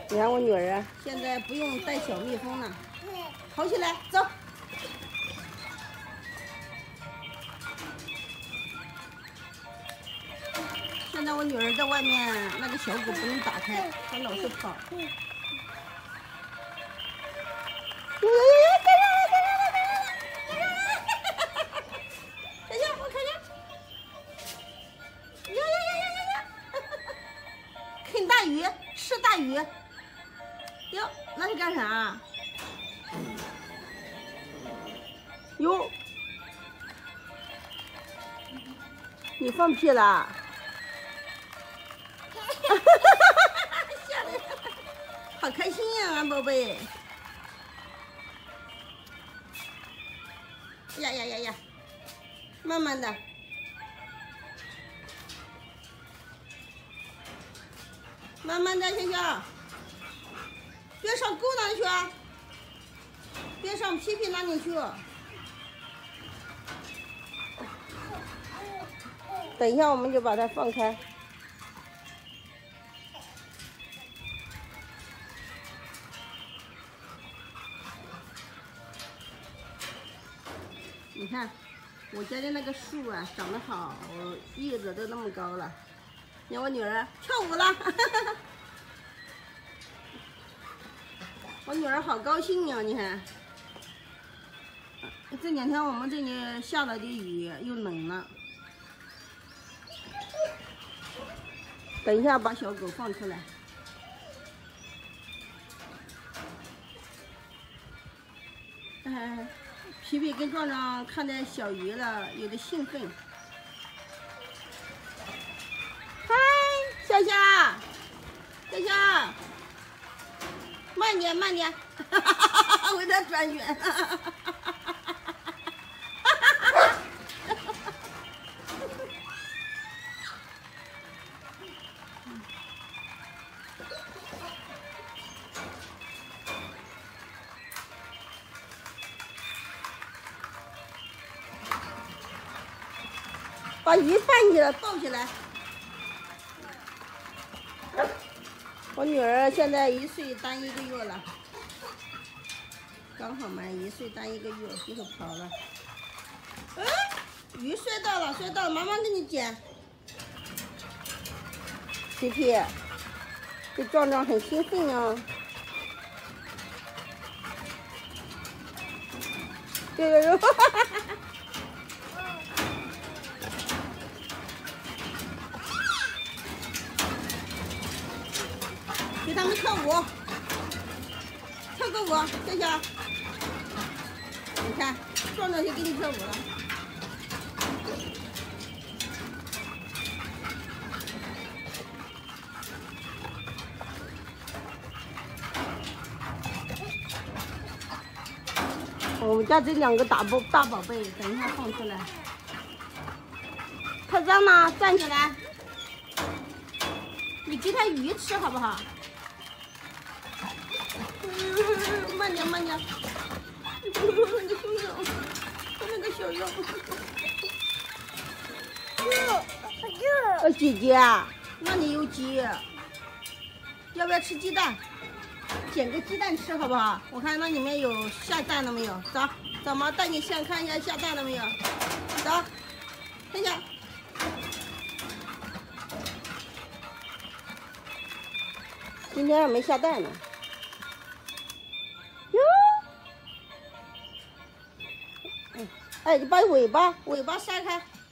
你看我女儿啊， 现在不用带小蜜蜂了，跑起来走。现在我女儿在外面，那个小狗不能打开，她老是跑。啃大鱼，吃大鱼。哟，那是干啥？ 哟，你放屁啦！ 吓得好开心呀，啊，宝贝！呀呀呀呀，慢慢的。慢慢的，小小，别上狗那里去啊！别上皮皮那里去。 等一下，我们就把它放开。 你看，我家的那个树啊，长得好，叶子都那么高了。你看我女儿跳舞了，我女儿好高兴呀！你看，这两天我们这里下了的雨，又冷了。等一下把小狗放出来。皮皮跟壮壮看见小鱼了，有点兴奋。嗨，小小，小小，慢点慢点，为它转圈。把鱼放起来，抱起来。我女儿现在1岁单1个月了，刚好满1岁单1个月，就是跑了。鱼摔到了，摔到了，妈妈给你捡。 皮皮，这壮壮很兴奋啊！对对对。 给他们跳舞，跳个舞，小小。你看，壮壮就给你跳舞了。 我们家这2个大宝贝， 等一下放出来。 太脏了，站起来。 你给它鱼吃好不好？慢点慢点。你熊熊，看那个小肉。 姐姐， 那里有鸡，要不要吃鸡蛋？捡个鸡蛋吃好不好？我看那里面有下蛋了没有？走，走妈带你先看一下下蛋了没有？走，看一下。 今天还没下蛋呢。哟，哎，你把尾巴扇开。